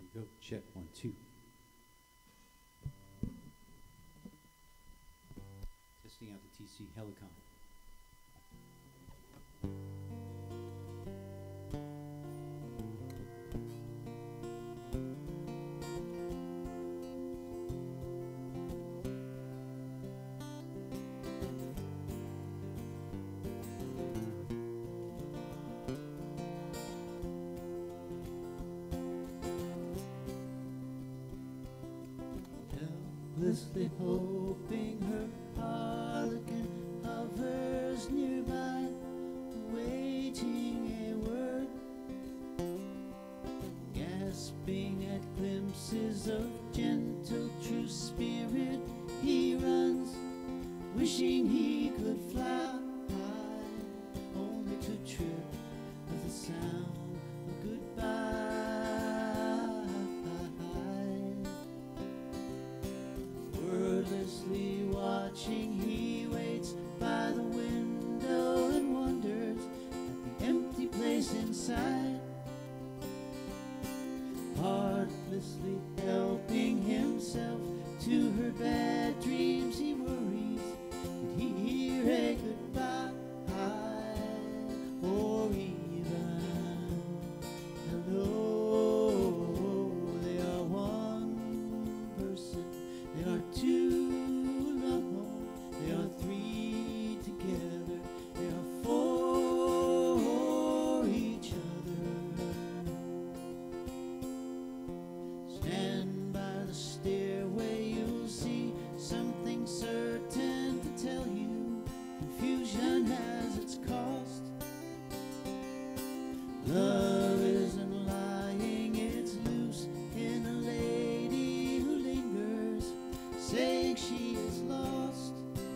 we go. Check 1, 2. Testing out the TC Helicon. Helplessly hoping her harlequin hovers nearby, waiting a word, gasping at glimpses of gentle true spirit. He runs, wishing he could fly, only to trip with the sound of goodbye. Wordlessly watching, he waits by the window and wonders at the empty place inside. Heartlessly helping himself to her bad dreams, he worries, did he hear a goodbye or even hello? They are one person, they are two alone, they are three together, they are for each other. Stand by the stairway, you'll see something certain to tell you. Confusion has its cost. Love isn't lying, it's loose in a lady who lingers, saying she is lost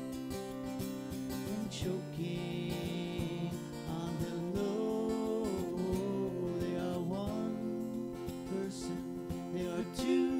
and choking on hello. They are one person, they are two